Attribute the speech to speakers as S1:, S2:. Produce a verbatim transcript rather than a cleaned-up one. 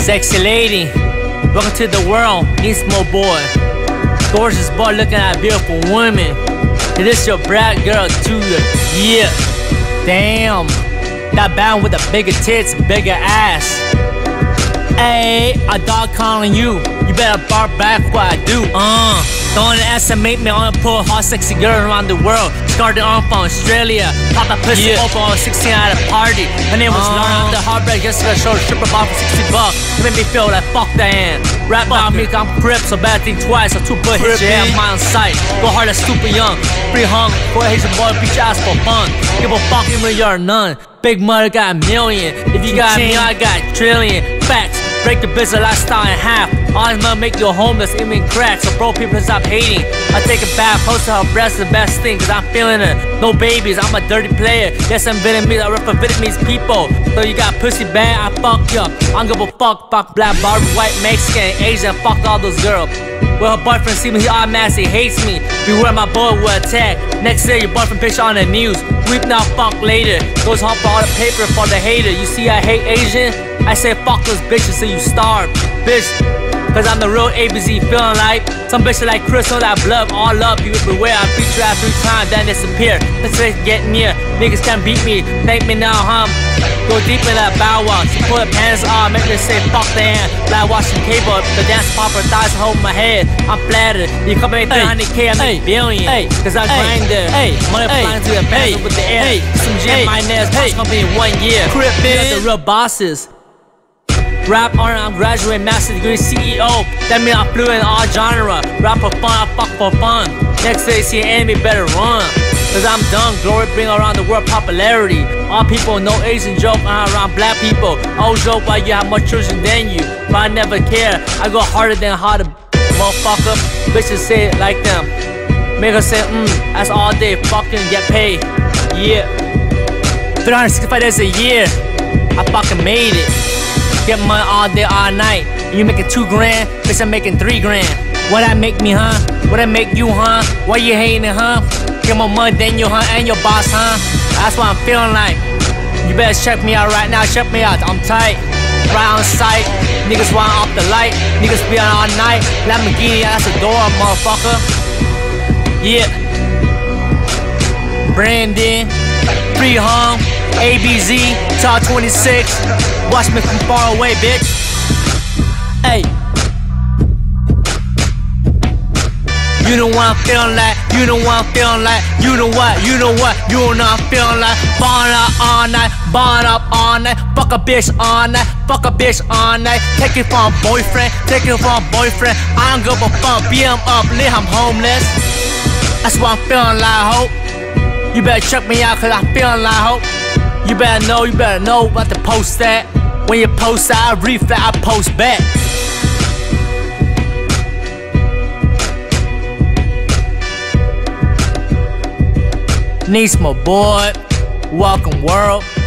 S1: Sexy lady, welcome to the world, Nismo boy. Gorgeous boy looking at beautiful women. It is your brat girl too, yeah. Damn, that bound with the bigger tits, bigger ass. Ayy, a dog calling you, you better bark back what I do. Uh, don't underestimate me, I'm gonna pull a hot sexy girl around the world. Scarred the arm from Australia, pop a pussy yeah. open on sixteen at a party. Her name was uh, Laura after heartbreak, Jessica showed a stripper bar for sixty bucks. You made me feel like fuck that hand. Rap about me, I'm crip, so bad think twice. So two put hit your head, mile sight. Go hard as stupid young, free hung. Boy, Asian boy, beat your ass for fun. Give a fuck even when you're none. Big mother got a million. If you got me, I got a trillion. Facts. Break the business lifestyle in half. All this money make you homeless, even crack. So bro, people stop hating. I take a bath, post her breast, the best thing, cause I'm feeling it. No babies, I'm a dirty player. Yes, I'm Vietnamese, I rep for Vietnamese people. So you got pussy bad, I fuck you up. I don't give a fuck, fuck black, Barbie, white, Mexican, Asian, fuck all those girls. Well, her boyfriend see me, he automatically hates me. Beware my boy will attack. Next day, your boyfriend picture on the news. Weep now, fuck later. Goes home for all the paper for the hater. You see I hate Asian? I say fuck those bitches till you starve, bitch. Cause I'm the real A B Z, feeling like some bitches like Chris on that blood, all up. You beware, I beat your ass three times, then disappear. Let's say get near, niggas can't beat me. Thank me now, huh? Go deep in that bow wow. She put her pants on, make me say fuck the hand. Like watching cable, the dance popper thighs hold my head. I'm flattered, you come in three hundred K, I make billion. Ay. Cause I grind there, ay. Money flying to the pants with the air. Ay. Some gym, my nails, hey. Company in one year. Crip, man. The real bosses. Rap art, I'm graduate master degree C E O. That mean I'm fluent in all genre. Rap for fun, I fuck for fun. Next day see an enemy better run. Cause I'm done, glory bring around the world popularity. All people know Asian joke uh, around black people. Old joke why you have more children than you. But I never care, I go harder than harder, motherfucker. Bitches say it like them. Make her say mm, that's all day, fucking get paid. Yeah, three hundred sixty-five days a year, I fucking made it. Get money all day, all night. And you making two grand, bitch, I'm making three grand. What that make me, huh? What that make you, huh? Why you hating, huh? Get more money than you, huh? And your boss, huh? That's what I'm feeling like. You better check me out right now, check me out, I'm tight. Right on sight, niggas want off the light. Niggas be on all night. Lamborghini, that's the door, motherfucker. Yeah. Brandon, Free Hung, A B Z, Top twenty-six. Watch me from far away, bitch. Hey. You know what I'm feeling like, you know what I'm feeling like. You know what, you know what, you know what I'm feeling like. Ballin' up all night, ballin' up all night. Fuck a bitch all night, fuck a bitch all night. Take it from a boyfriend, take it from a boyfriend. I don't give a fuck, beat him up, leave him homeless. That's what I'm feeling like, hope. You better check me out, cause I'm feeling like, hope. You better know, you better know about to post that. When you post that, I reflect, I post back. Nismo boy, welcome world.